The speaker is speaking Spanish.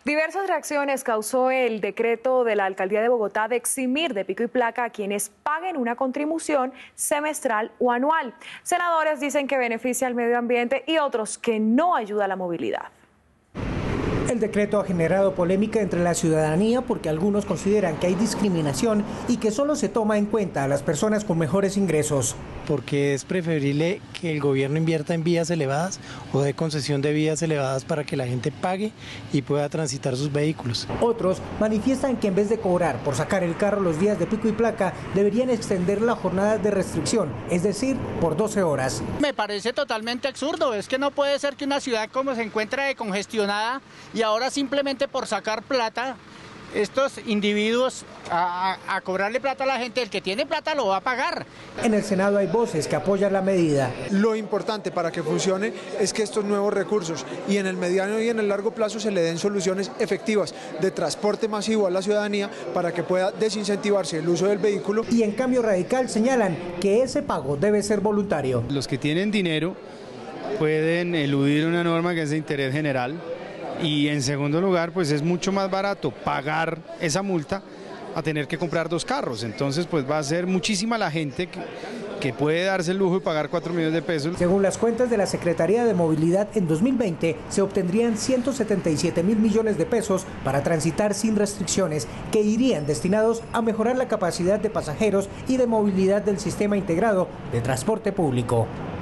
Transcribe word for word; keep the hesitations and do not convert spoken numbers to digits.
Diversas reacciones causó el decreto de la Alcaldía de Bogotá de eximir de pico y placa a quienes paguen una contribución semestral o anual. Senadores dicen que beneficia al medio ambiente y otros que no ayuda a la movilidad. El decreto ha generado polémica entre la ciudadanía porque algunos consideran que hay discriminación y que solo se toma en cuenta a las personas con mejores ingresos. Porque es preferible que el gobierno invierta en vías elevadas o dé concesión de vías elevadas para que la gente pague y pueda transitar sus vehículos. Otros manifiestan que en vez de cobrar por sacar el carro los días de pico y placa, deberían extender la jornada de restricción, es decir, por doce horas. Me parece totalmente absurdo, es que no puede ser que una ciudad como se encuentra de congestionada y ahora simplemente por sacar plata, estos individuos a, a, a cobrarle plata a la gente, el que tiene plata lo va a pagar. En el Senado hay voces que apoyan la medida. Lo importante para que funcione es que estos nuevos recursos y en el mediano y en el largo plazo se le den soluciones efectivas de transporte masivo a la ciudadanía para que pueda desincentivarse el uso del vehículo. Y en Cambio Radical señalan que ese pago debe ser voluntario. Los que tienen dinero pueden eludir una norma que es de interés general. Y en segundo lugar, pues es mucho más barato pagar esa multa a tener que comprar dos carros. Entonces, pues va a ser muchísima la gente que, que puede darse el lujo de pagar cuatro millones de pesos. Según las cuentas de la Secretaría de Movilidad, en dos mil veinte se obtendrían ciento setenta y siete mil millones de pesos para transitar sin restricciones, que irían destinados a mejorar la capacidad de pasajeros y de movilidad del sistema integrado de transporte público.